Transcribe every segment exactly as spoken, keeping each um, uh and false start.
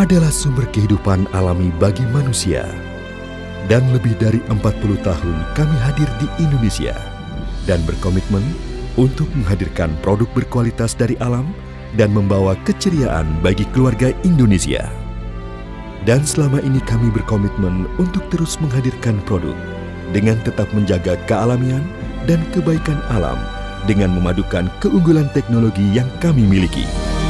adalah sumber kehidupan alami bagi manusia. Dan lebih dari empat puluh tahun kami hadir di Indonesia dan berkomitmen untuk menghadirkan produk berkualitas dari alam dan membawa keceriaan bagi keluarga Indonesia. Dan selama ini kami berkomitmen untuk terus menghadirkan produk dengan tetap menjaga kealamian dan kebaikan alam dengan memadukan keunggulan teknologi yang kami miliki.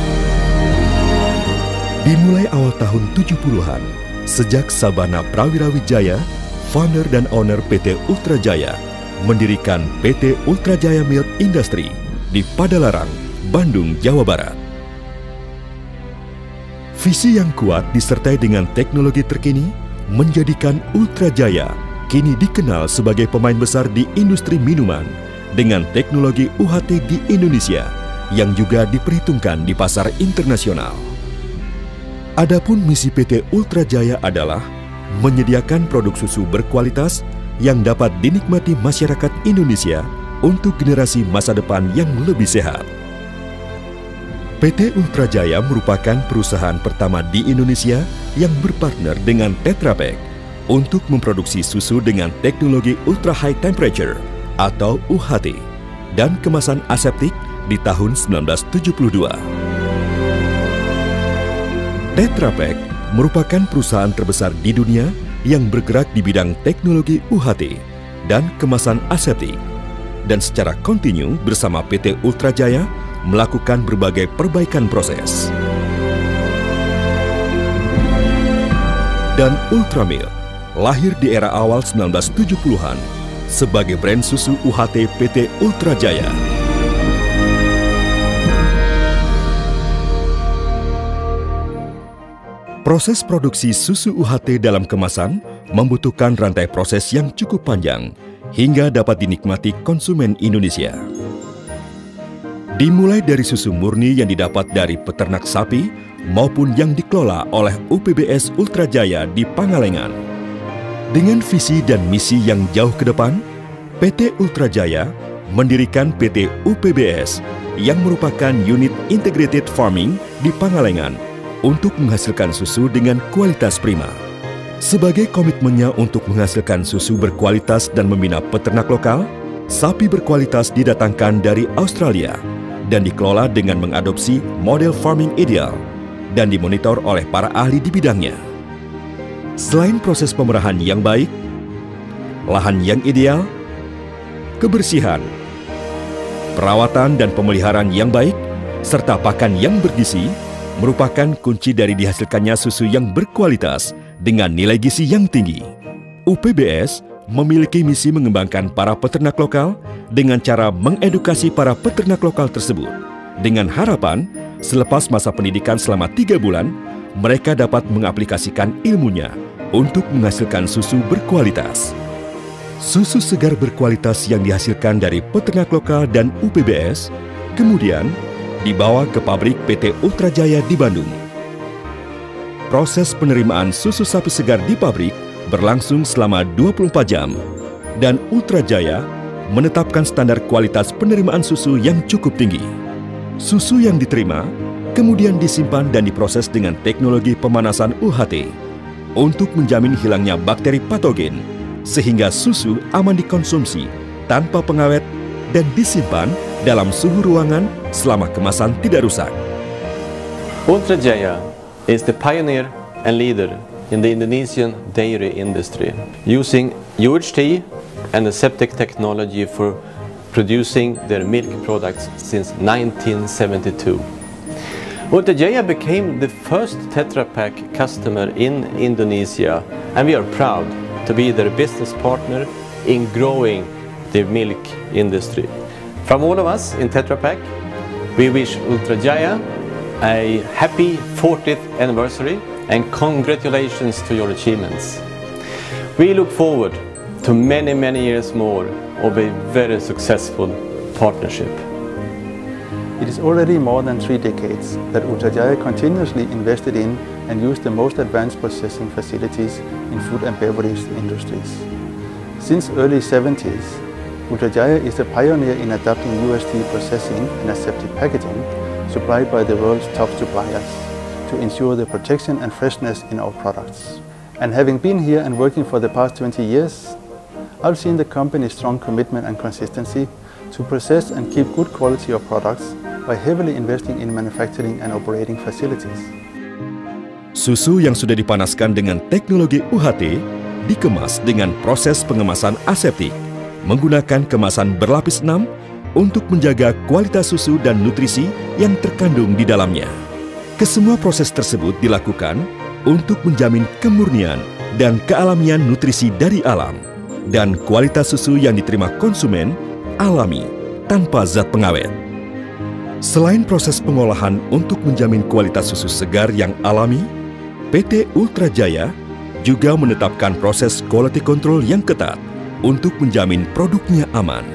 Dimulai awal tahun tujuh puluhan, sejak Sabana Prawira Wijaya, founder dan owner P T Ultra Jaya, mendirikan P T Ultra Jaya Milk Industry di Padalarang, Bandung, Jawa Barat. Visi yang kuat disertai dengan teknologi terkini menjadikan Ultra Jaya kini dikenal sebagai pemain besar di industri minuman dengan teknologi U H T di Indonesia yang juga diperhitungkan di pasar internasional. Adapun misi P T Ultra Jaya adalah menyediakan produk susu berkualitas yang dapat dinikmati masyarakat Indonesia untuk generasi masa depan yang lebih sehat. P T Ultra Jaya merupakan perusahaan pertama di Indonesia yang berpartner dengan Tetra Pak untuk memproduksi susu dengan teknologi ultra high temperature atau U H T dan kemasan aseptik di tahun seribu sembilan ratus tujuh puluh dua. Tetra Pak merupakan perusahaan terbesar di dunia yang bergerak di bidang teknologi U H T dan kemasan aseptik, dan secara kontinu bersama P T Ultra Jaya melakukan berbagai perbaikan proses. Dan Ultramilk lahir di era awal seribu sembilan ratus tujuh puluhan sebagai brand susu U H T P T Ultra Jaya. Proses produksi susu U H T dalam kemasan membutuhkan rantai proses yang cukup panjang hingga dapat dinikmati konsumen Indonesia. Dimulai dari susu murni yang didapat dari peternak sapi maupun yang dikelola oleh U P B S Ultra Jaya di Pangalengan. Dengan visi dan misi yang jauh ke depan, P T Ultra Jaya mendirikan P T U P B S yang merupakan unit integrated farming di Pangalengan untuk menghasilkan susu dengan kualitas prima. Sebagai komitmennya untuk menghasilkan susu berkualitas dan membina peternak lokal, sapi berkualitas didatangkan dari Australia dan dikelola dengan mengadopsi model farming ideal dan dimonitor oleh para ahli di bidangnya. Selain proses pemerahan yang baik, lahan yang ideal, kebersihan, perawatan dan pemeliharaan yang baik, serta pakan yang bergizi, merupakan kunci dari dihasilkannya susu yang berkualitas dengan nilai gizi yang tinggi. U P B S memiliki misi mengembangkan para peternak lokal dengan cara mengedukasi para peternak lokal tersebut, dengan harapan selepas masa pendidikan selama tiga bulan, mereka dapat mengaplikasikan ilmunya untuk menghasilkan susu berkualitas. Susu segar berkualitas yang dihasilkan dari peternak lokal dan U P B S kemudian dibawa ke pabrik P T Ultra Jaya di Bandung. Proses penerimaan susu sapi segar di pabrik berlangsung selama dua puluh empat jam, dan Ultra Jaya menetapkan standar kualitas penerimaan susu yang cukup tinggi. Susu yang diterima kemudian disimpan dan diproses dengan teknologi pemanasan U H T untuk menjamin hilangnya bakteri patogen, sehingga susu aman dikonsumsi tanpa pengawet dan disimpan dalam suhu ruangan selama kemasan tidak rusak. Ultra Jaya is the pioneer and leader in the Indonesian dairy industry, using U H T and aseptic technology for producing their milk products since nineteen seventy-two. Ultra Jaya became the first Tetra Pak customer in Indonesia, and we are proud to be their business partner in growing the milk industry. From all of us in Tetra Pak, we wish Ultra Jaya a happy fortieth anniversary and congratulations to your achievements. We look forward to many, many years more of a very successful partnership. It is already more than three decades that Ultra Jaya continuously invested in and used the most advanced processing facilities in food and beverage industries. Since early seventies, Ultra Jaya is the pioneer in adopting U H T processing and aseptic packaging supplied by the world's top suppliers. to ensure the protection and freshness in our products. And having been here and working for the past twenty years, I've seen the company's strong commitment and consistency to process and keep good quality of products by heavily investing in manufacturing and operating facilities. Susu yang sudah dipanaskan dengan teknologi U H T dikemas dengan proses pengemasan aseptik menggunakan kemasan berlapis enam untuk menjaga kualitas susu dan nutrisi yang terkandung di dalamnya. Kesemua proses tersebut dilakukan untuk menjamin kemurnian dan kealamian nutrisi dari alam dan kualitas susu yang diterima konsumen alami tanpa zat pengawet. Selain proses pengolahan untuk menjamin kualitas susu segar yang alami, P T Ultra Jaya juga menetapkan proses quality control yang ketat untuk menjamin produknya aman.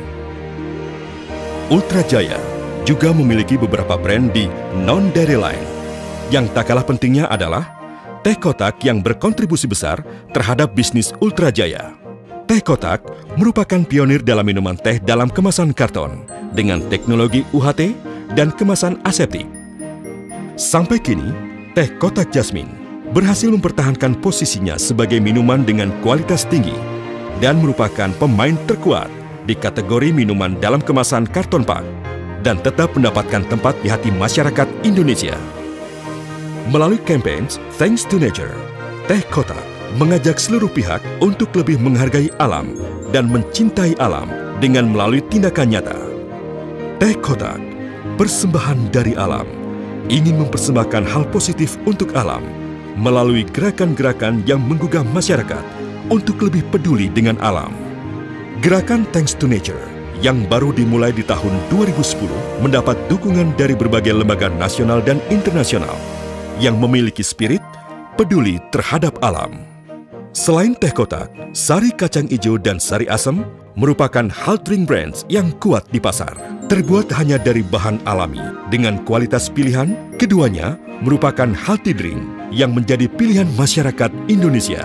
Ultra Jaya juga memiliki beberapa brand di non-dairy line. Yang tak kalah pentingnya adalah teh kotak yang berkontribusi besar terhadap bisnis Ultra Jaya. Teh kotak merupakan pionir dalam minuman teh dalam kemasan karton dengan teknologi U H T dan kemasan aseptik. Sampai kini, teh kotak Jasmine berhasil mempertahankan posisinya sebagai minuman dengan kualitas tinggi dan merupakan pemain terkuat di kategori minuman dalam kemasan karton pak dan tetap mendapatkan tempat di hati masyarakat Indonesia. Melalui campaign Thanks to Nature, Teh Kotak mengajak seluruh pihak untuk lebih menghargai alam dan mencintai alam dengan melalui tindakan nyata. Teh Kotak, persembahan dari alam, ingin mempersembahkan hal positif untuk alam melalui gerakan-gerakan yang menggugah masyarakat untuk lebih peduli dengan alam. Gerakan Thanks to Nature yang baru dimulai di tahun dua ribu sepuluh mendapat dukungan dari berbagai lembaga nasional dan internasional yang memiliki spirit peduli terhadap alam. Selain teh kotak, sari kacang hijau dan sari asem merupakan hard drink brands yang kuat di pasar. Terbuat hanya dari bahan alami dengan kualitas pilihan, keduanya merupakan healthy drink yang menjadi pilihan masyarakat Indonesia.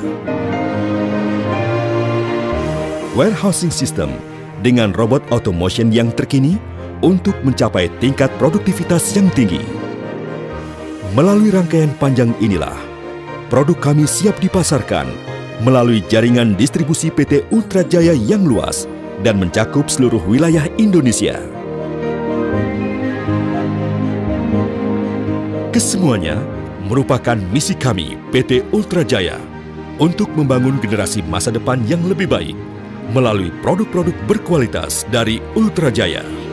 Warehousing system dengan robot automation yang terkini untuk mencapai tingkat produktivitas yang tinggi. Melalui rangkaian panjang inilah, produk kami siap dipasarkan melalui jaringan distribusi P T Ultra Jaya yang luas dan mencakup seluruh wilayah Indonesia. Kesemuanya merupakan misi kami P T Ultra Jaya untuk membangun generasi masa depan yang lebih baik melalui produk-produk berkualitas dari Ultra Jaya.